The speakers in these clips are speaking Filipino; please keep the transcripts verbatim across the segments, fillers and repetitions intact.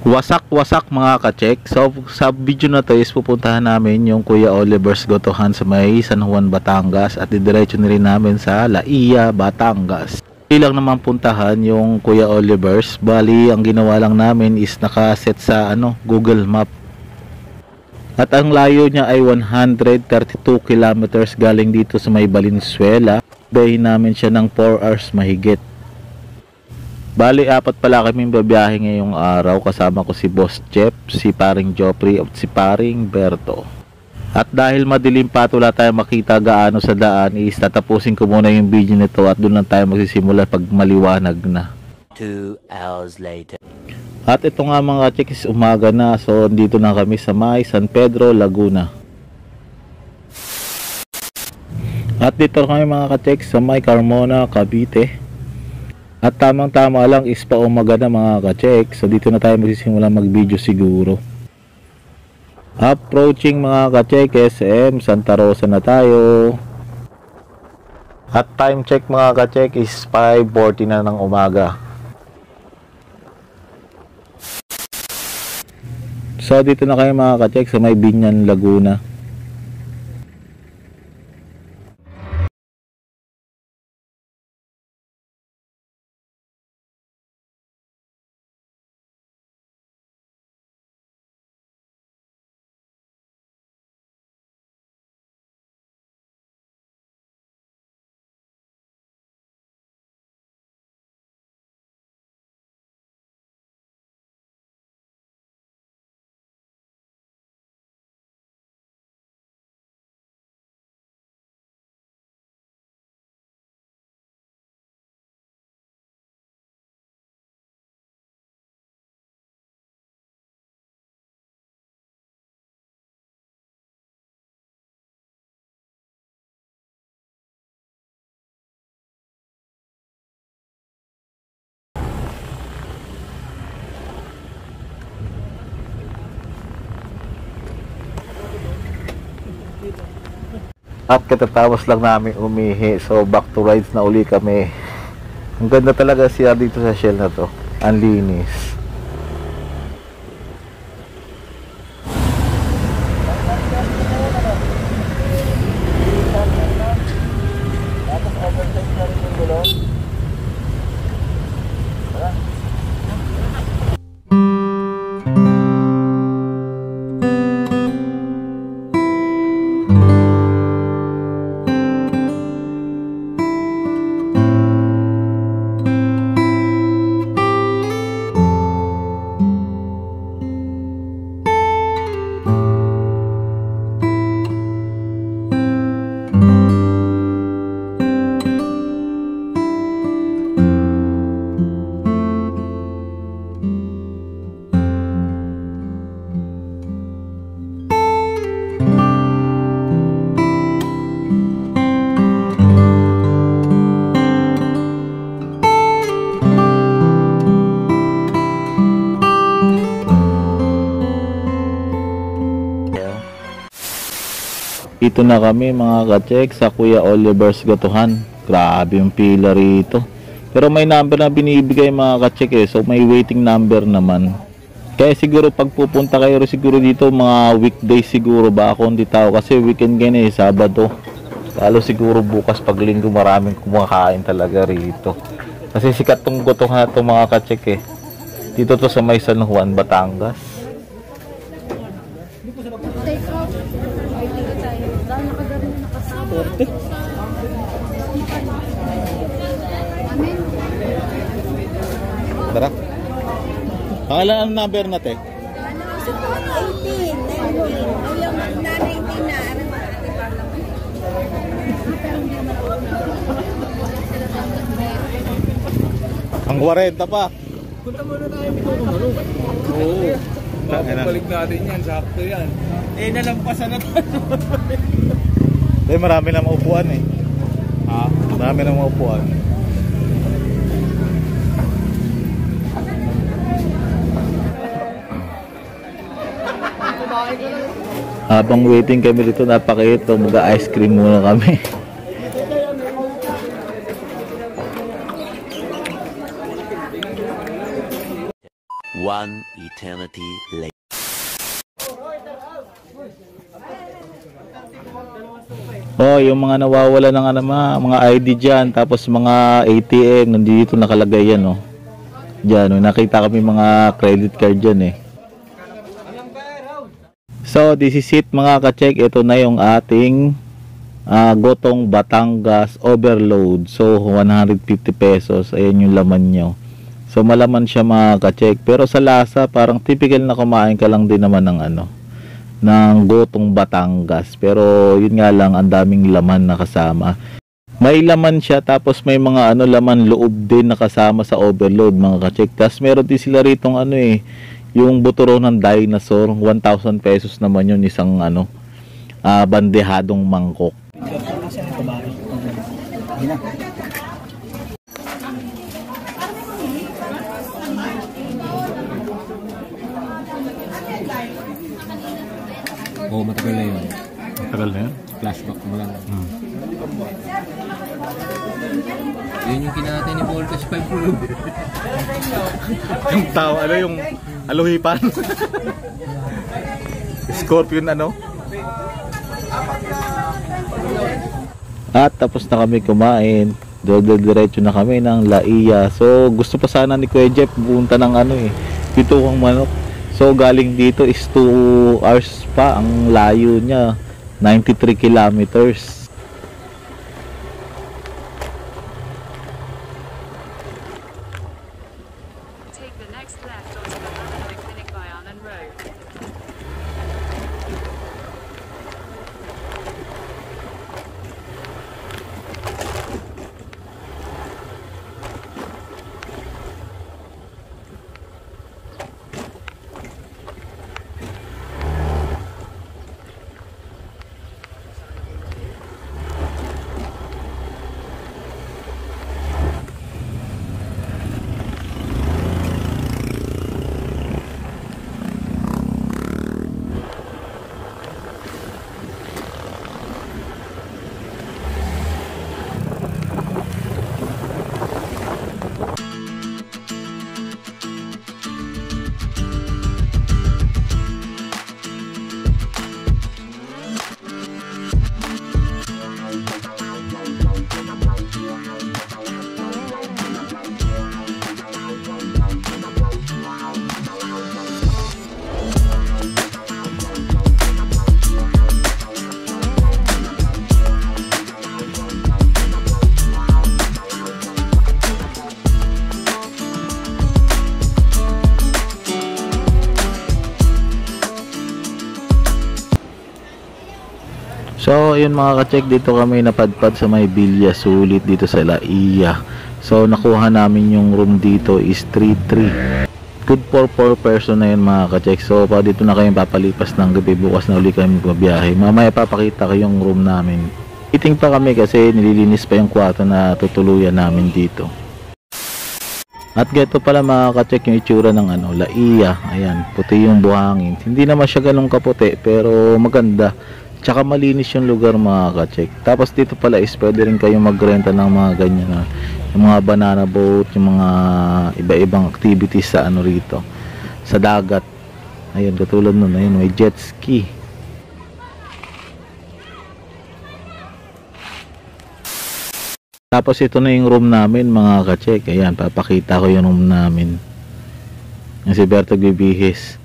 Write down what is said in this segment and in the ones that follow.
Wasak-wasak mga ka-check. So sa video na to is pupuntahan namin yung Kuya Oliver's Gotohan sa may San Juan, Batangas, at didiretso na rin namin sa Laia, Batangas. Hindi lang naman puntahan yung Kuya Oliver's, bali ang ginawa lang namin is nakaset sa ano, Google Map. At ang layo niya ay one hundred thirty-two kilometers galing dito sa may Valenzuela. Bayin namin siya ng four hours mahigit. Bali, apat pala kaming babiyahe ngayong araw. Kasama ko si Boss Jeff, si Paring Joffrey at si Paring Berto. At dahil madilim pa at wala tayong makita gaano sa daan, is tatapusin ko muna yung video nito at doon lang tayo magsisimula pag maliwanag na. Two hours later. At ito nga mga check is umaga na. So dito na kami sa may San Pedro, Laguna. At dito kami mga ka-check sa may Carmona, Cavite. At tamang tama lang is pa umaga na mga ka-check. So dito na tayo magsisimula mag-video siguro. Approaching mga ka-check, S M Santa Rosa na tayo. At time check mga ka-check is five forty na ng umaga. So dito na kayo mga ka-check sa may Binyan, Laguna. At katatapos lang namin umihi, so back to rides na uli kami. Ang ganda talaga siya dito sa Shell na to, ang linis. Dito na kami mga ka-check sa Kuya Oliver's Gotohan. Grabe yung pila rito. Pero may number na binibigay mga ka-check eh. So may waiting number naman. Kaya siguro pag pupunta kayo siguro dito mga weekdays siguro ba ako hindi tao. Kasi weekend ganyan eh, Sabado. Lalo siguro bukas pag linggo maraming kumakain talaga rito. Kasi sikat tong Gotohan na to mga ka-check eh. Dito to sa may San Juan, Batangas. Tara. Pangalan ang number natin? eighteen, nineteen. Ayaw na nineteen na. Ang forty pa. Punta muna tayo dito ng ano. Oo. Babalik natin yan, sakto yan. Eh, nalampasan na tayo. Eh, marami na maupuan eh. Ha? Marami na maupuan. Habang waiting kami dito, napakaito, mag-ice cream muna kami. One One eternity later. Oh, yung mga nawawala ng ano, mga, mga I D dyan, tapos mga A T M, nandito nakalagay yan, oh. Dyan, oh, nakita kami mga credit card dyan, eh. So, this is it mga ka-check. Ito na yung ating uh, Gotong Batangas Overload. So, one hundred fifty pesos. Ayan yung laman nyo. So, malaman siya mga ka-check. Pero sa lasa, parang typical na kumain ka lang din naman ng ano, ng Gotong Batangas. Pero, yun nga lang, ang daming laman na kasama. May laman siya, tapos may mga ano, laman loob din na kasama sa overload mga ka-check. Tapos meron din sila ritong ano eh, yung buturo ng dinosaur, one thousand pesos naman yun, isang ano, uh, bandehadong mangkok. Oo, oh, matagal na yun. Matagal na yun? Flashback mo lang. Hmm. Yun yung kinatay ni Voltage five Pro. Yung tao, ano yung aluhipan? Scorpion ano? At tapos na kami kumain. Diretso na kami ng Laia. So gusto pa sana ni Kuya Jeff punta ng ano eh, Pituang Manok. So galing dito is two hours pa. Ang layo niya, ninety-three kilometers. Take the next left onto the Catholic Clinic Bayanan Road. So ayun mga ka-check, dito kami napadpad sa may Villa Sulit dito sa Laia. So nakuha namin yung room dito is three three. Good for four person na yun mga ka-check. So pa dito na kami papalipas ng gabi, bukas na uli kami magbabiyahe. Mamaya papakita ko yung room namin. Meeting pa kami kasi nililinis pa yung kwarto na tutuluyan namin dito. At ganito pala mga ka-check yung itsura ng ano, Laia. Ayan, puti yung buhangin. Hindi naman siya ganun kaputi pero maganda. Tsaka malinis yung lugar mga ka-check. Tapos dito pala is pwede rin kayo magrenta ng mga ganyan na, yung mga banana boat, yung mga iba-ibang activities sa ano rito, sa dagat. Ayun, katulad nun, ayun, may jet ski. Tapos ito na yung room namin mga ka-check. Ayan, papakita ko yung room namin. Yung si Berto Gbihis.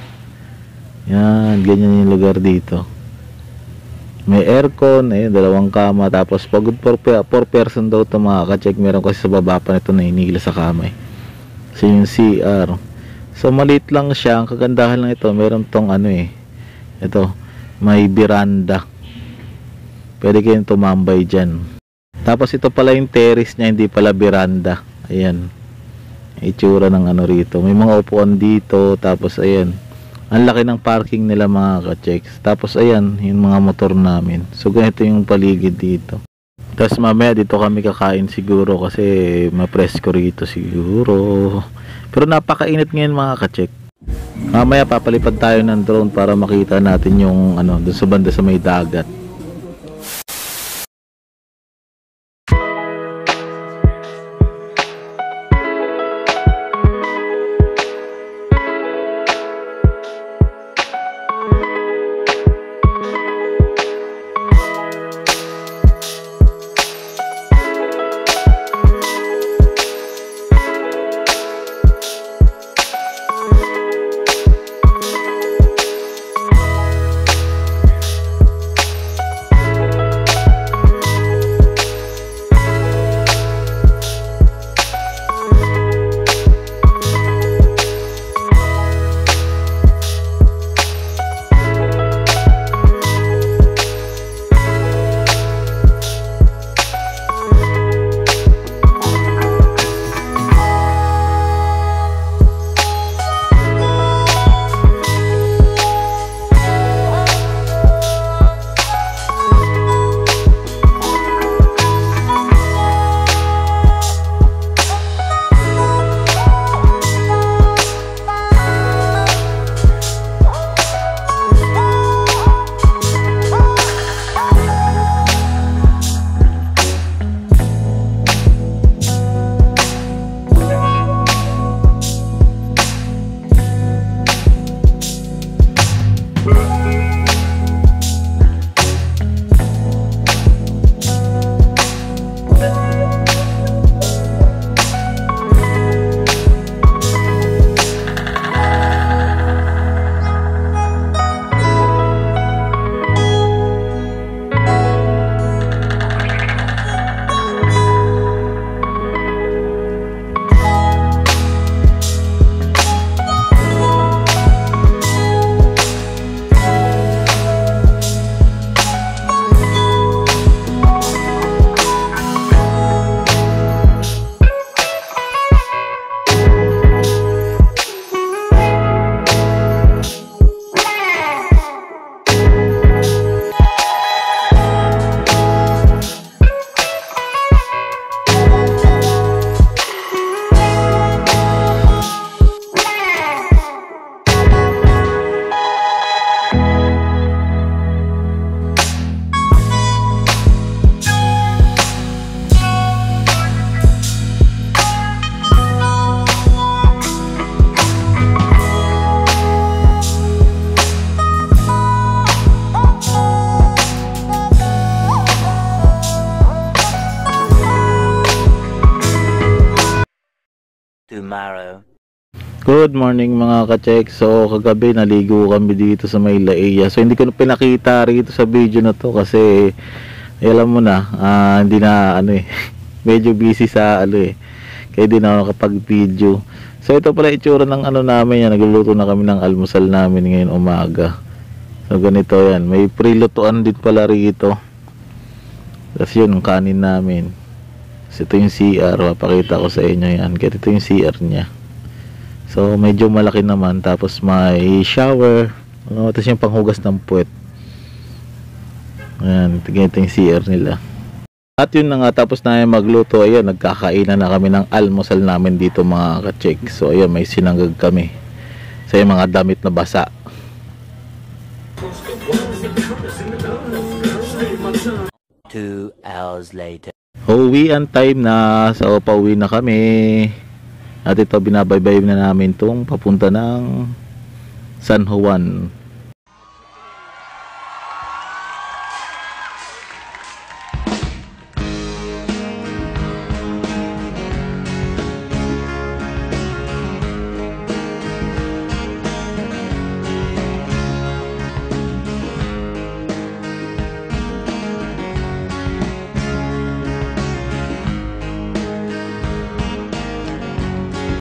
Yan, ganyan yung lugar dito. May aircon, ayun, dalawang kama. Tapos pagod for, for person daw ito mga ka-check. Meron kasi sa baba pa nito na hinihila sa kamay. So yung C R. So maliit lang siya. Ang kagandahan lang ito, meron tong ano eh, ito, may veranda. Pwede kayong tumambay dyan. Tapos ito pala yung terrace niya, hindi pala veranda. Ayan, itsura ng ano rito. May mga upuan dito. Tapos ayan, ang laki ng parking nila mga ka-checks. Tapos ayan, yung mga motor namin. So ganito yung paligid dito. Tapos mamaya dito kami kakain siguro kasi mapresko rito siguro. Pero napakainit ngayon mga ka-check. Mamaya papalipad tayo ng drone para makita natin yung ano, dun sa banda sa may dagat. tomorrow. Good morning mga ka-check. So kagabi naligo kami dito sa may Laia. So hindi ko na pinakita rito sa video na to kasi eh, alam mo na, uh, hindi na ano eh medyo busy sa ano eh. Kaya di na ako nakapag-video. So ito pala itsura ng ano namin yan. Nagluluto na kami ng almusal namin ngayon umaga. So ganito yan. May prilutuan din pala rito. Tapos yun ang kanin namin. So ito yung C R. Papakita ko sa inyo yan. Kaya ito yung C R niya. So medyo malaki naman. Tapos may shower. Uh, tapos yung panghugas ng puwet. Ayan. Ito yung C R nila. At yun na nga. Tapos na magluto. Ayan. Nagkakainan na kami ng almusal namin dito mga ka-check. So ayan. May sinanggag kami. So yung mga damit na basa. Two hours later. Uwian time na. So pauwi na kami. At ito binabaybay na namin itong papunta ng San Juan.